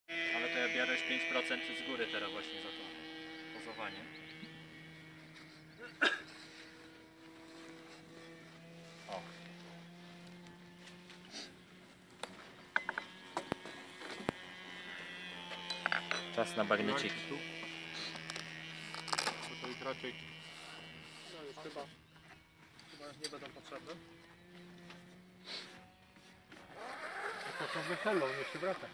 Ale to ja biorę już 5% z góry teraz właśnie za to pozowanie. O. Czas na bagnieciki. To ich raczej no już chyba nie będą potrzebne. To są weselą, nie się wraca.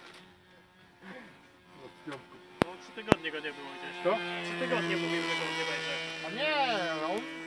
Od piątku. No 3 tygodnie go nie było gdzieś. Co? 3 tygodnie mówił, że go nie będzie. A nie, on